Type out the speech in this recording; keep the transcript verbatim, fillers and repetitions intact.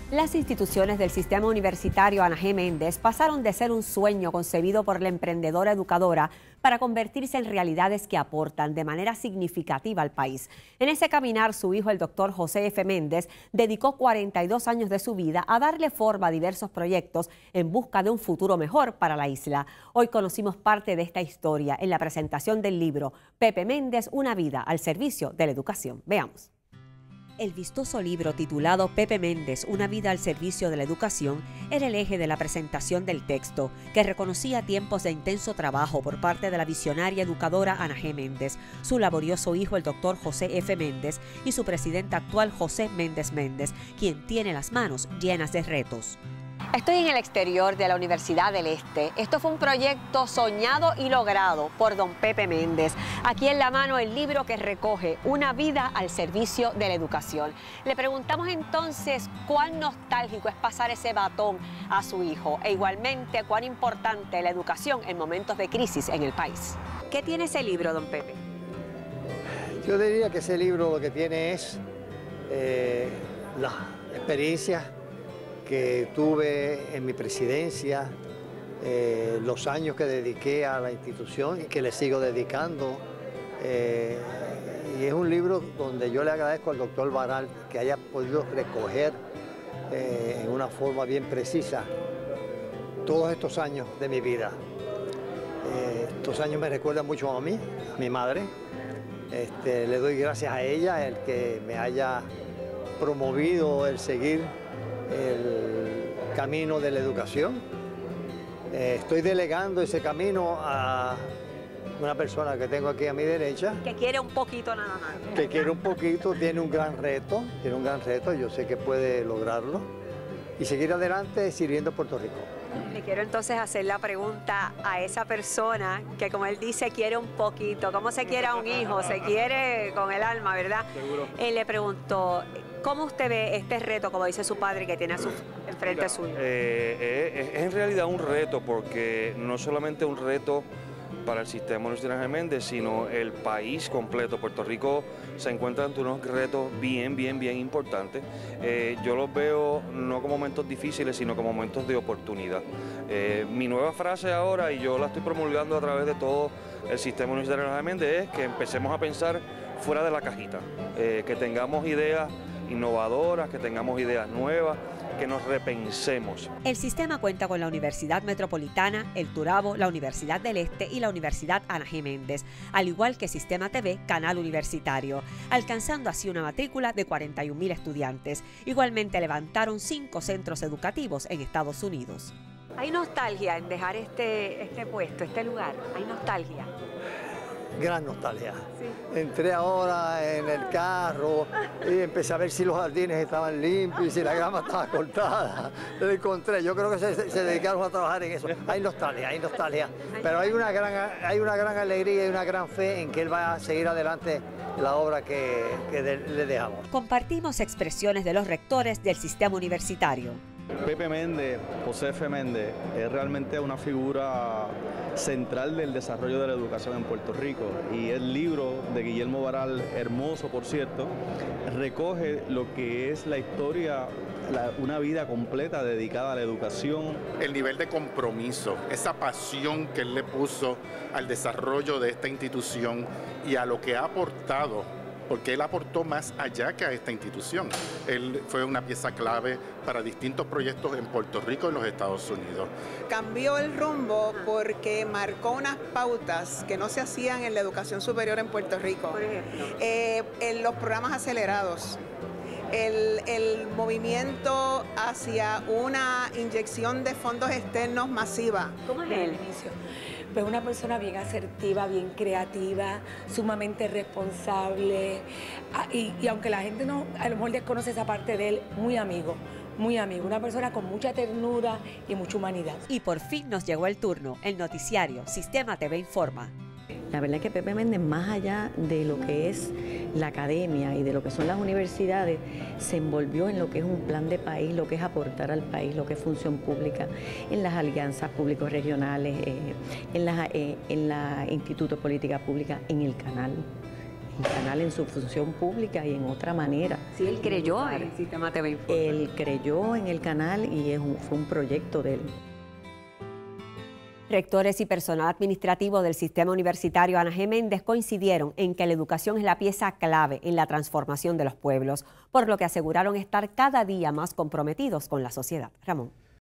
Las instituciones del sistema universitario Ana G. Méndez pasaron de ser un sueño concebido por la emprendedora educadora para convertirse en realidades que aportan de manera significativa al país. En ese caminar, su hijo, el doctor José F. Méndez, dedicó cuarenta y dos años de su vida a darle forma a diversos proyectos en busca de un futuro mejor para la isla. Hoy conocimos parte de esta historia en la presentación del libro Pepe Méndez, una vida al servicio de la educación. Veamos. El vistoso libro titulado Pepe Méndez, una vida al servicio de la educación, era el eje de la presentación del texto, que reconocía tiempos de intenso trabajo por parte de la visionaria educadora Ana G. Méndez, su laborioso hijo el doctor José F. Méndez y su presidente actual José Méndez Méndez, quien tiene las manos llenas de retos. Estoy en el exterior de la Universidad del Este. Esto fue un proyecto soñado y logrado por don Pepe Méndez. Aquí en la mano el libro que recoge una vida al servicio de la educación. Le preguntamos entonces cuán nostálgico es pasar ese batón a su hijo e igualmente cuán importante la educación en momentos de crisis en el país. ¿Qué tiene ese libro, don Pepe? Yo diría que ese libro lo que tiene es eh, la experiencia que tuve en mi presidencia, eh, los años que dediqué a la institución y que le sigo dedicando. Eh, y es un libro donde yo le agradezco al doctor Baral que haya podido recoger eh, en una forma bien precisa todos estos años de mi vida. Eh, estos años me recuerdan mucho a mí, a mi madre. Este, le doy gracias a ella el que me haya promovido el seguir el camino de la educación. Eh, estoy delegando ese camino a una persona que tengo aquí a mi derecha. Que quiere un poquito nada más. Que quiere un poquito, tiene un gran reto, tiene un gran reto, yo sé que puede lograrlo y seguir adelante sirviendo a Puerto Rico. Le quiero entonces hacer la pregunta a esa persona que, como él dice, quiere un poquito. ¿Cómo se quiere a un hijo? Se quiere con el alma, ¿verdad? Seguro. Él le preguntó, ¿cómo usted ve este reto, como dice su padre, que tiene a su, enfrente suyo? Eh, es, es en realidad un reto, porque no solamente un reto para el sistema universitario Ana G. Méndez, sino el país completo. Puerto Rico se encuentra ante unos retos bien, bien, bien importantes. Eh, yo los veo no como momentos difíciles, sino como momentos de oportunidad. Eh, mi nueva frase ahora, y yo la estoy promulgando a través de todo el sistema universitario Ana G. Méndez, es que empecemos a pensar fuera de la cajita, eh, que tengamos ideas innovadoras, que tengamos ideas nuevas, que nos repensemos. El sistema cuenta con la Universidad Metropolitana, el Turabo, la Universidad del Este y la Universidad Ana G. Méndez, al igual que Sistema T V, Canal Universitario, alcanzando así una matrícula de cuarenta y un mil estudiantes. Igualmente levantaron cinco centros educativos en Estados Unidos. ¿Hay nostalgia en dejar este, este puesto, este lugar? ¿Hay nostalgia? Gran nostalgia. Sí. Entré ahora en el carro y empecé a ver si los jardines estaban limpios y si la grama estaba cortada. Lo encontré. Yo creo que se, se dedicaron a trabajar en eso. Hay nostalgia, hay nostalgia. Pero hay una gran, hay una gran alegría y una gran fe en que él va a seguir adelante la obra que, que de, le dejamos. Compartimos expresiones de los rectores del sistema universitario. Pepe Méndez, José F. Méndez, es realmente una figura central del desarrollo de la educación en Puerto Rico, y el libro de Guillermo Baral, hermoso por cierto, recoge lo que es la historia, la, una vida completa dedicada a la educación. El nivel de compromiso, esa pasión que él le puso al desarrollo de esta institución y a lo que ha aportado, porque él aportó más allá que a esta institución. Él fue una pieza clave para distintos proyectos en Puerto Rico y los Estados Unidos. Cambió el rumbo porque marcó unas pautas que no se hacían en la educación superior en Puerto Rico. Por ejemplo, eh, en los programas acelerados, el, el movimiento hacia una inyección de fondos externos masiva. ¿Cómo es Desde él? el inicio. Pues una persona bien asertiva, bien creativa, sumamente responsable, ah, y, y aunque la gente no, a lo mejor desconoce esa parte de él, muy amigo, muy amigo, una persona con mucha ternura y mucha humanidad. Y por fin nos llegó el turno, el noticiario Sistema T V Informa. La verdad es que Pepe Méndez, más allá de lo que es la academia y de lo que son las universidades, se envolvió en lo que es un plan de país, lo que es aportar al país, lo que es función pública, en las alianzas públicos regionales, eh, en la eh, en la Instituto de Política Pública, en el canal, el canal en su función pública y en otra manera. Sí, él creyó en el sistema T V Informe. Él creyó en el canal y es un, fue un proyecto de él. Rectores y personal administrativo del sistema universitario Ana G. Méndez coincidieron en que la educación es la pieza clave en la transformación de los pueblos, por lo que aseguraron estar cada día más comprometidos con la sociedad. Ramón.